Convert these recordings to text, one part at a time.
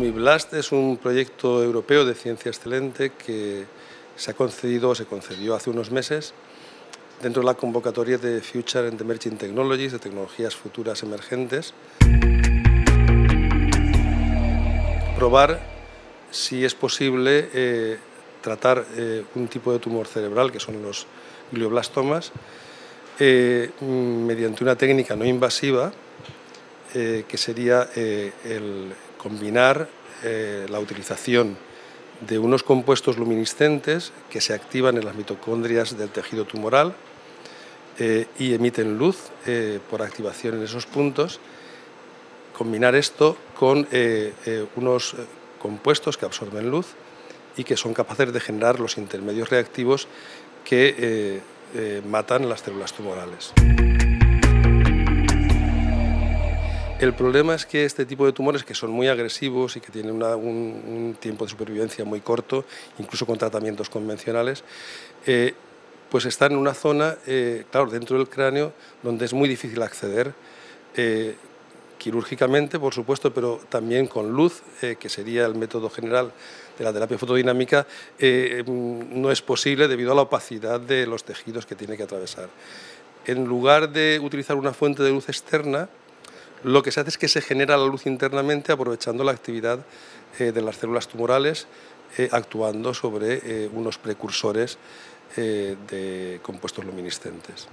LUMIBLAST es un proyecto europeo de ciencia excelente que se concedió hace unos meses dentro de la convocatoria de Future and Emerging Technologies, de tecnologías futuras emergentes. Probar si es posible tratar un tipo de tumor cerebral, que son los glioblastomas, mediante una técnica no invasiva, que sería el combinar la utilización de unos compuestos luminiscentes que se activan en las mitocondrias del tejido tumoral y emiten luz por activación en esos puntos. Combinar esto con unos compuestos que absorben luz y que son capaces de generar los intermedios reactivos que matan las células tumorales. El problema es que este tipo de tumores, que son muy agresivos y que tienen un tiempo de supervivencia muy corto, incluso con tratamientos convencionales, pues están en una zona, claro, dentro del cráneo, donde es muy difícil acceder, quirúrgicamente, por supuesto, pero también con luz, que sería el método general de la terapia fotodinámica, no es posible debido a la opacidad de los tejidos que tiene que atravesar. En lugar de utilizar una fuente de luz externa, lo que se hace es que se genera la luz internamente aprovechando la actividad de las células tumorales, actuando sobre unos precursores de compuestos luminiscentes.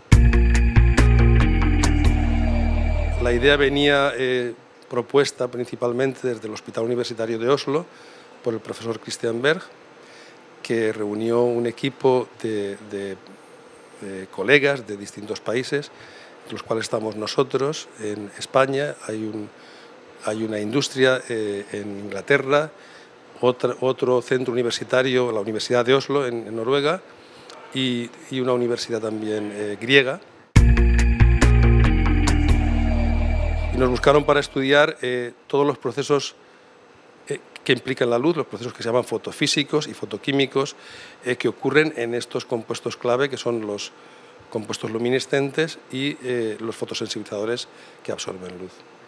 La idea venía propuesta principalmente desde el Hospital Universitario de Oslo por el profesor Christian Berg, que reunió un equipo de colegas de distintos países, entre los cuales estamos nosotros. En España hay una industria, en Inglaterra, otro centro universitario, la Universidad de Oslo en Noruega, y una universidad también griega. Y nos buscaron para estudiar todos los procesos que implican la luz, los procesos que se llaman fotofísicos y fotoquímicos, que ocurren en estos compuestos clave, que son los compuestos luminiscentes y los fotosensibilizadores que absorben luz.